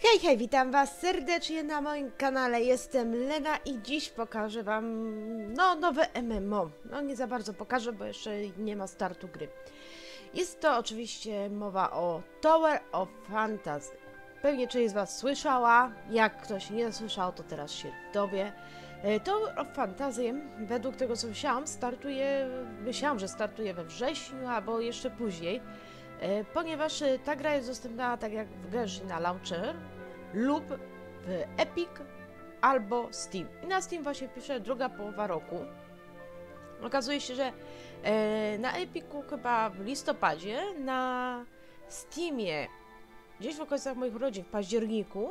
Hej, hej, witam was serdecznie na moim kanale, jestem Lena i dziś pokażę wam, nowe MMO. Nie za bardzo pokażę, bo jeszcze nie ma startu gry. Jest to oczywiście mowa o Tower of Fantasy. Pewnie część z was słyszała, jak ktoś nie słyszał, to teraz się dowie. Tower of Fantasy, według tego co myślałam, że startuje we wrześniu albo jeszcze później. Ponieważ ta gra jest dostępna tak jak w Genshin na Launcher lub w Epic albo Steam. I na Steam właśnie pisze druga połowa roku. Okazuje się, że na Epicu chyba w listopadzie, na Steamie gdzieś w okolicach moich urodzin w październiku,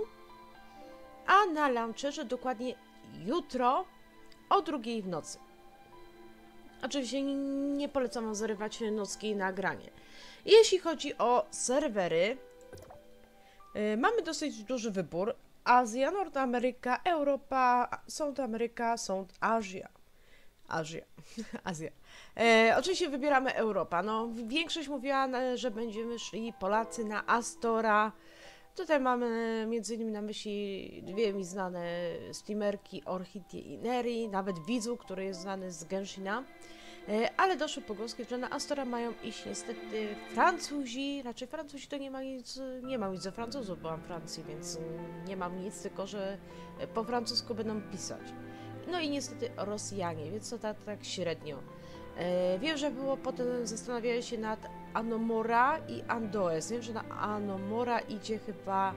a na Launcherze dokładnie jutro o 2 w nocy. Oczywiście nie polecam wam zarywać nocki na granie. Jeśli chodzi o serwery, mamy dosyć duży wybór. Azja, Nordameryka, Europa, South Ameryka, South Asia. Azja. Oczywiście wybieramy Europa. Większość mówiła, że będziemy szli Polacy na Astora. Tutaj mamy między innymi na myśli dwie mi znane streamerki, Orchid i Neri, nawet Widzu, który jest znany z Genshina. Ale doszły pogłoski, że na Astora mają iść niestety Francuzi, raczej Francuzi to nie mam nic ze Francuzów, byłam w Francji, więc nie mam nic, tylko że po francusku będą pisać. No i niestety Rosjanie, więc to tak średnio. Wiem, że potem zastanawiali się nad Anomora i Andoes. Wiem, że na Anomora idzie chyba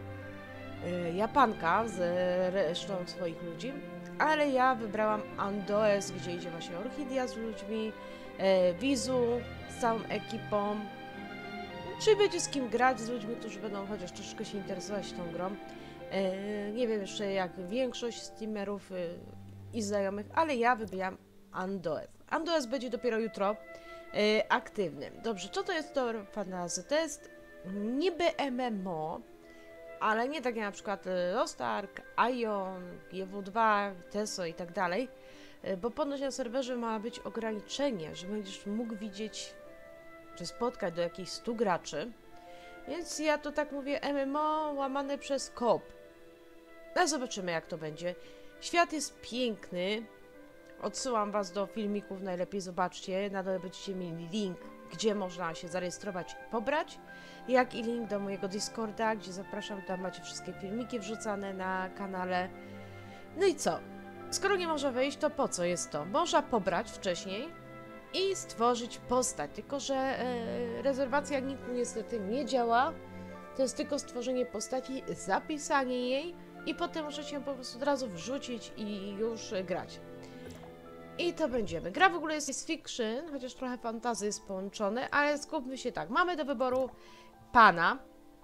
Japanka z resztą swoich ludzi. Ale ja wybrałam Andoes, gdzie idzie właśnie Orchidia z ludźmi, Wizu z całą ekipą. Czy będzie z kim grać, z ludźmi, którzy będą chociaż troszkę się interesować tą grą. Nie wiem jeszcze jak większość streamerów i znajomych, ale ja wybieram Andoes. Andoes będzie dopiero jutro aktywny. Dobrze, co to jest Tower of Fantasy? To jest niby MMO, ale nie tak jak na przykład Lost Ark, Ion, GW2, Teso i tak dalej, bo ponoć na serwerze ma być ograniczenie, że będziesz mógł widzieć, czy spotkać do jakichś 100 graczy, więc ja to tak mówię MMO łamane przez KOP. No zobaczymy jak to będzie. Świat jest piękny, odsyłam was do filmików, najlepiej zobaczcie, na dole będziecie mieli link, gdzie można się zarejestrować i pobrać, jak i link do mojego Discorda, gdzie zapraszam, tam macie wszystkie filmiki wrzucane na kanale. No i co? Skoro nie można wejść, to po co jest to? Można pobrać wcześniej i stworzyć postać, tylko że rezerwacja nigdy niestety nie działa. To jest tylko stworzenie postaci, zapisanie jej i potem możecie ją po prostu od razu wrzucić i już grać. I to będziemy. Gra w ogóle jest fiction, chociaż trochę fantasy jest połączone, ale skupmy się tak. Mamy do wyboru pana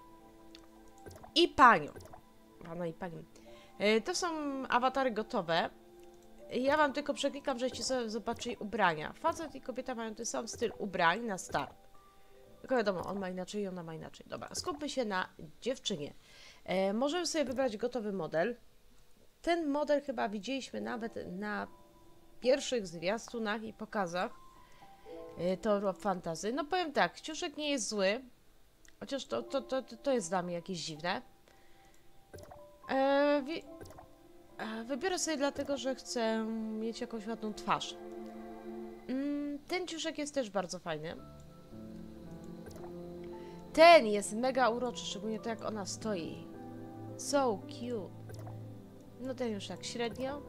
i panią. Pana i panią. To są awatary gotowe. Ja wam tylko przeklikam, żeście sobie zobaczyli ubrania. Facet i kobieta mają ten sam styl ubrań na start. Tylko wiadomo, on ma inaczej i ona ma inaczej. Dobra, skupmy się na dziewczynie. Możemy sobie wybrać gotowy model. Ten model chyba widzieliśmy nawet na pierwszych zwiastunach i pokazach Tower of Fantasy. No powiem tak, ciuszek nie jest zły, chociaż to jest dla mnie jakieś dziwne. Wybiorę sobie dlatego, że chcę mieć jakąś ładną twarz. Ten ciuszek jest też bardzo fajny. Ten jest mega uroczy, szczególnie to jak ona stoi. So cute. No ten już tak średnio.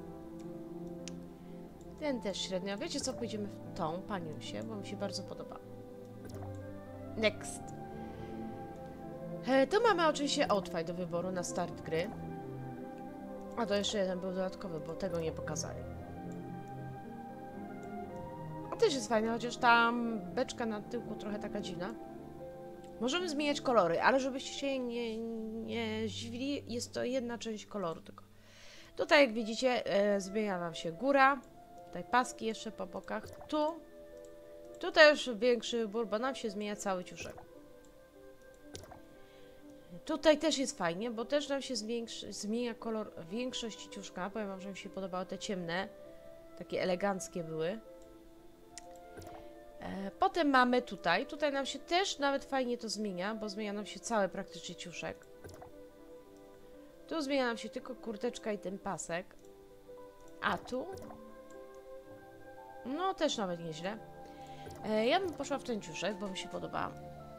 Ten też średnio. Wiecie co? Pójdziemy w tą panią się, bo mi się bardzo podoba. Next. Tu mamy oczywiście outfit do wyboru na start gry. A to jeszcze jeden był dodatkowy, bo tego nie pokazali. A też jest fajne, chociaż tam beczka na tyłku trochę taka dziwna. Możemy zmieniać kolory, ale żebyście się nie zdziwili, jest to jedna część koloru tylko. Tutaj jak widzicie zmienia nam się góra. Tutaj paski jeszcze po bokach. Tutaj już większy wybór, bo nam się zmienia cały ciuszek. Tutaj też jest fajnie, bo też nam się zmienia kolor większości ciuszka. Powiem wam, że mi się podobały te ciemne. Takie eleganckie były. Potem mamy tutaj nam się też nawet fajnie to zmienia, bo zmienia nam się cały praktycznie ciuszek. Tu zmienia nam się tylko kurteczka i ten pasek. A tu? No, też nawet nieźle. Ja bym poszła w ten ciuszek, bo mi się podoba.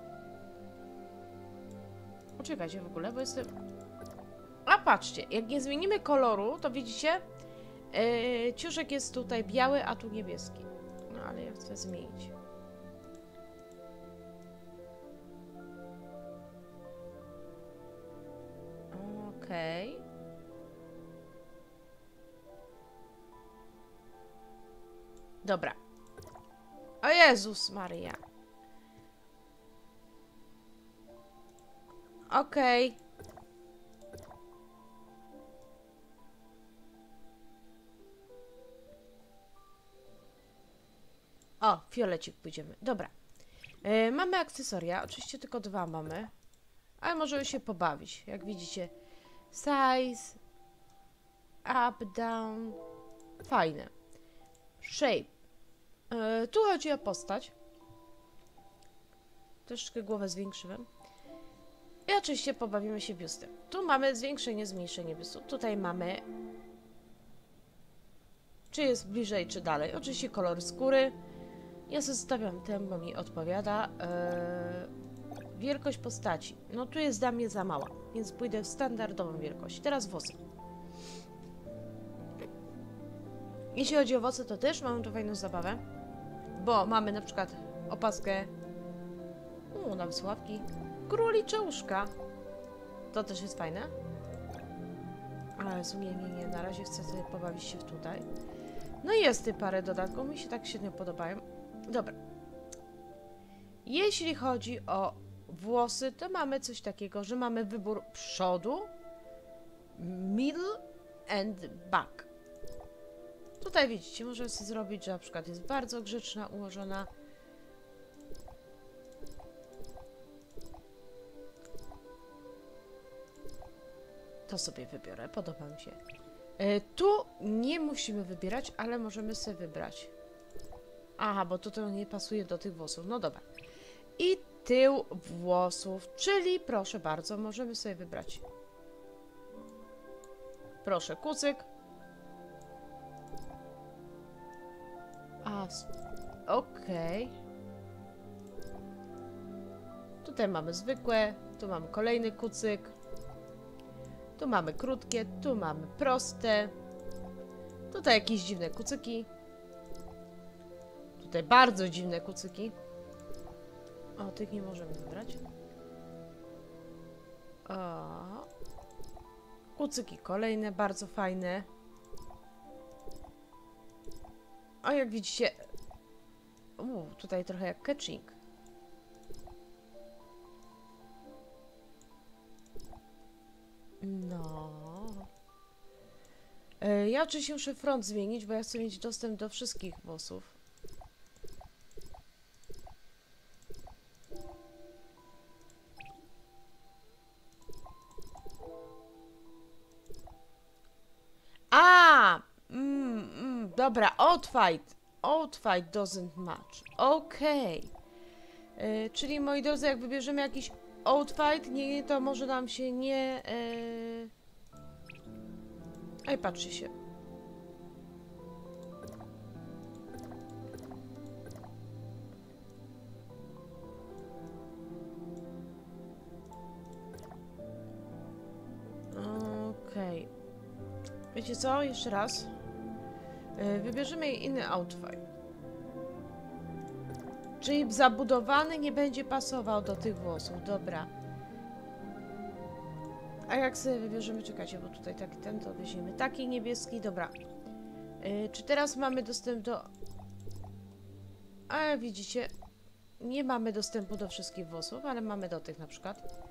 Poczekajcie w ogóle, bo jestem... A patrzcie, jak nie zmienimy koloru, to widzicie? Ciuszek jest tutaj biały, a tu niebieski. No, ale ja chcę zmienić. Okej. Dobra. O Jezus Maria. Okej. O, fiolecik pójdziemy. Dobra. Mamy akcesoria. Oczywiście tylko 2 mamy. Ale możemy się pobawić. Jak widzicie. Size. Up, down. Fajne. Shape. Tu chodzi o postać. Troszeczkę głowę zwiększyłem. I oczywiście pobawimy się biustem. Tu mamy zwiększenie, zmniejszenie biustu. Tutaj mamy... Czy jest bliżej, czy dalej. Oczywiście kolor skóry. Ja zostawiam ten, bo mi odpowiada. Wielkość postaci. No tu jest dla mnie za mała, więc pójdę w standardową wielkość. Teraz włosy. Jeśli chodzi o włosy, to też mamy tu fajną zabawę. Bo mamy na przykład opaskę. Nawet sławki. Królicze uszka. To też jest fajne. Ale nie. Na razie chcę sobie pobawić się tutaj. No i jest parę dodatków. Mi się tak średnio podobają. Dobra. Jeśli chodzi o włosy, to mamy coś takiego, że mamy wybór przodu, middle and back. Tutaj widzicie, możemy sobie zrobić, że na przykład jest bardzo grzeczna, ułożona. To sobie wybiorę, podoba mi się. Tu nie musimy wybierać, ale możemy sobie wybrać. Aha, bo to nie pasuje do tych włosów. No dobra. I tył włosów, czyli proszę bardzo, możemy sobie wybrać. Proszę, kucyk. Okej. Tutaj mamy zwykłe, tu mamy kolejny kucyk. Tu mamy krótkie, tu mamy proste. Tutaj jakieś dziwne kucyki. Tutaj bardzo dziwne kucyki. O, tych nie możemy wybrać. O. Kucyki kolejne, bardzo fajne. O, jak widzicie... tutaj trochę jak catching. No. Ja oczywiście muszę front zmienić, bo ja chcę mieć dostęp do wszystkich włosów. Dobra, outfit. Outfit doesn't match. Okej. Czyli, moi drodzy, jak wybierzemy jakiś outfit, nie, to może nam się nie... Ej, patrzcie się. Okej. Wiecie co? Jeszcze raz. Wybierzemy inny outfit. Czyli zabudowany nie będzie pasował do tych włosów. Dobra. A jak sobie wybierzemy, czekajcie, bo tutaj taki ten, to weźmiemy taki niebieski. Dobra. Czy teraz mamy dostęp do... A widzicie, nie mamy dostępu do wszystkich włosów, ale mamy do tych na przykład.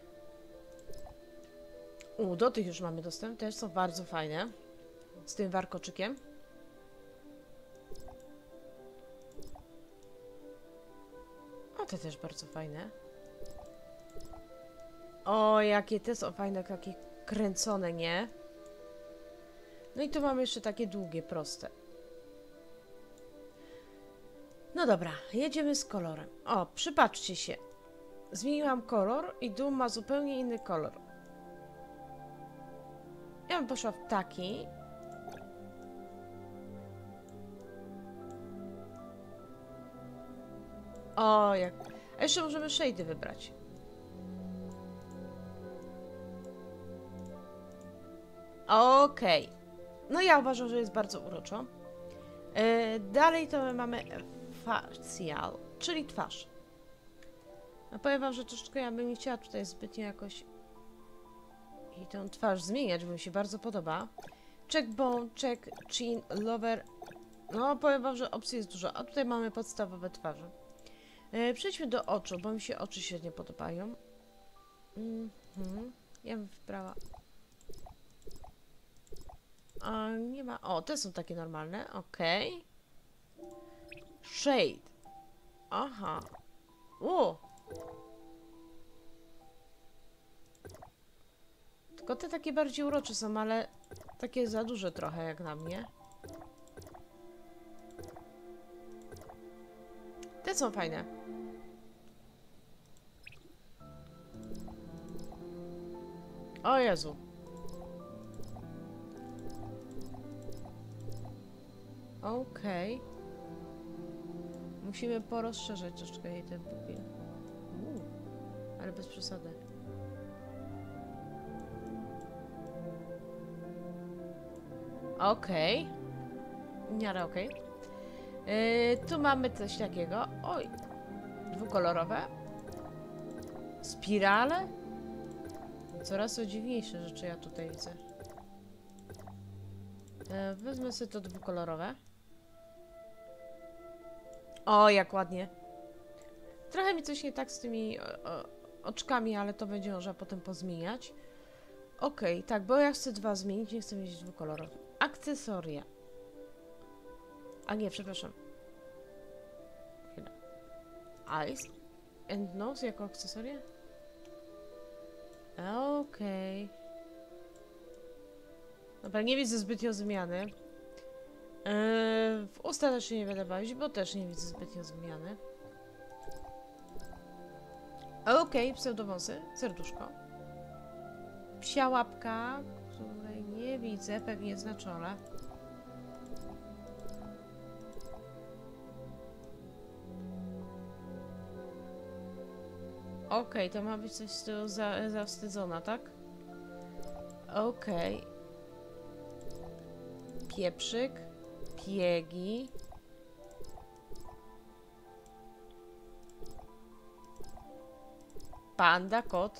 Do tych już mamy dostęp, też są bardzo fajne. Z tym warkoczykiem. O, te też bardzo fajne. O, jakie te są fajne, takie kręcone, nie? No i tu mamy jeszcze takie długie, proste. No dobra, jedziemy z kolorem. O, przypatrzcie się. Zmieniłam kolor i dół ma zupełnie inny kolor. Ja bym poszła w taki. O, jak... A jeszcze możemy shade'y wybrać. Okej. No ja uważam, że jest bardzo uroczo. Dalej to mamy facial, czyli twarz. No powiem wam, że troszeczkę ja bym nie chciała tutaj zbytnio jakoś i tą twarz zmieniać, bo mi się bardzo podoba. Cheekbone, cheek, chin, lower. No powiem wam, że opcji jest dużo, a tutaj mamy podstawowe twarze. Przejdźmy do oczu, bo mi się oczy średnio podobają. Ja bym wybrała... A nie ma... O, te są takie normalne, okej. Shade. Aha. O! Tylko te takie bardziej urocze są, ale takie za duże trochę jak na mnie. Te są fajne. O Jezu. Okej. Musimy porozszerzać troszeczkę jej ten pupil. Ale bez przesady. Okej. W miarę okej. Tu mamy coś takiego. Oj. Dwukolorowe. Spirale. Coraz to dziwniejsze rzeczy ja tutaj widzę. Wezmę sobie to dwukolorowe. O, jak ładnie. Trochę mi coś nie tak z tymi oczkami, ale to będzie można potem pozmieniać. Okej, tak, bo ja chcę dwa zmienić, nie chcę mieć dwukolorowych. Akcesoria. A nie, przepraszam. Chwila. Eyes and nose jako akcesoria? Okej. Dobra, nie widzę zbytnio zmiany. W usta też się nie będę bawić, bo też nie widzę zbytnio zmiany. Okej, pseudowąsy, serduszko. Psia łapka, której nie widzę, pewnie jest na czole. Okej, to ma być coś z tyłu zawstydzona, tak? Okej. Pieprzyk. Piegi. Panda, kot.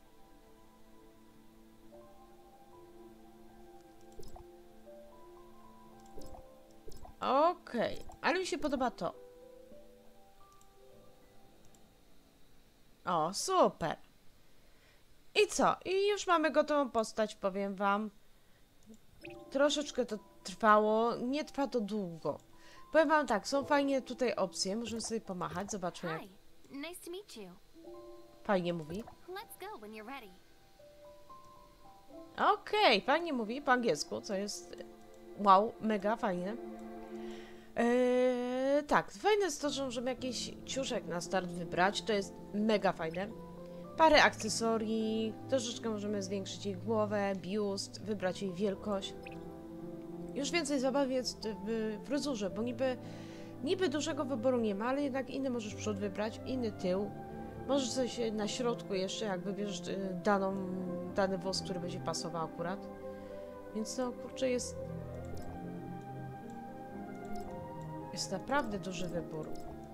Okej, ale mi się podoba to. O, super. I co? I już mamy gotową postać, powiem wam. Troszeczkę to trwało, nie trwa to długo. Powiem wam tak, są fajnie tutaj opcje, możemy sobie pomachać, zobaczmy jak Nice to meet you. fajnie mówi. Let's go when you're ready. Okej, fajnie mówi po angielsku, co jest wow, mega fajnie. Tak, fajne jest to, że możemy jakiś ciuszek na start wybrać, to jest mega fajne. Parę akcesorii, troszeczkę możemy zwiększyć jej głowę, biust, wybrać jej wielkość. Już więcej zabawy jest w fryzurze, bo niby dużego wyboru nie ma, ale jednak inny możesz przód wybrać, inny tył. Możesz coś na środku jeszcze, jak wybierzesz dany włos, który będzie pasował akurat. Więc no, kurczę, jest naprawdę duży wybór.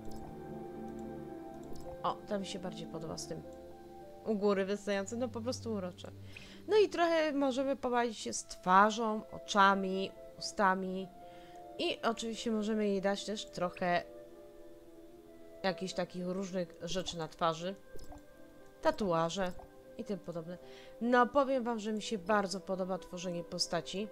O, to mi się bardziej podoba z tym. U góry wystające, no po prostu urocze. No i trochę możemy pobawić się z twarzą, oczami, ustami. I oczywiście możemy jej dać też trochę jakichś takich różnych rzeczy na twarzy. Tatuaże i tym podobne. No powiem wam, że mi się bardzo podoba tworzenie postaci.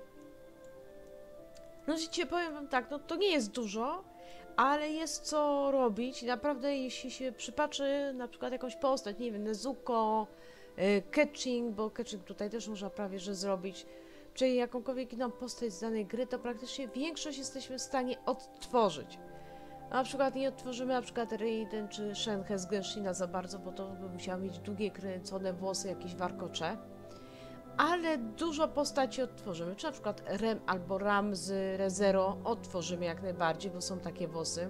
No wiecie, powiem wam tak, no to nie jest dużo, ale jest co robić. Naprawdę jeśli się przypatrzy na przykład jakąś postać, nie wiem, Nezuko, Catching, bo Catching tutaj też można prawie że zrobić, czyli jakąkolwiek inną postać z danej gry, to praktycznie większość jesteśmy w stanie odtworzyć. A na przykład nie odtworzymy na przykład Raiden czy Shenhe z Genshina za bardzo, bo to by musiała mieć długie kręcone włosy, jakieś warkocze. ale dużo postaci odtworzymy. Czy na przykład Rem albo Ram z ReZero odtworzymy jak najbardziej, bo są takie wosy.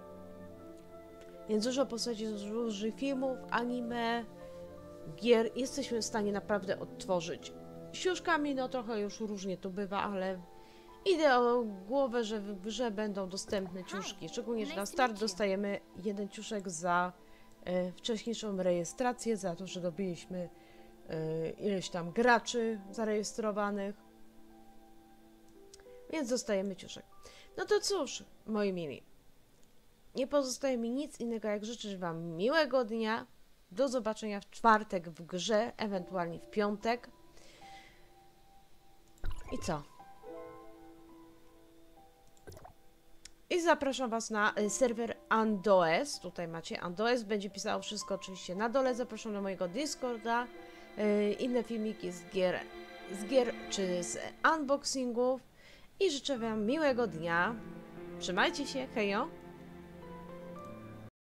Więc dużo postaci z różnych filmów, anime, gier jesteśmy w stanie naprawdę odtworzyć. Z ciuszkami no trochę już różnie to bywa, ale idę o głowę, że w grze będą dostępne ciuszki. Szczególnie, że na start dostajemy jeden ciuszek za wcześniejszą rejestrację, za to, że dobiliśmy ileś tam graczy zarejestrowanych. Więc dostajemy ciuszek. No to cóż, moi mili. Nie pozostaje mi nic innego, jak życzyć Wam miłego dnia. Do zobaczenia w czwartek w grze, ewentualnie w piątek. I co? I zapraszam Was na serwer Andoes. Tutaj macie Andoes. Będzie pisało wszystko oczywiście na dole. Zapraszam do mojego Discorda. Inne filmiki z gier czy z unboxingów. I życzę Wam miłego dnia. Trzymajcie się. Hejo!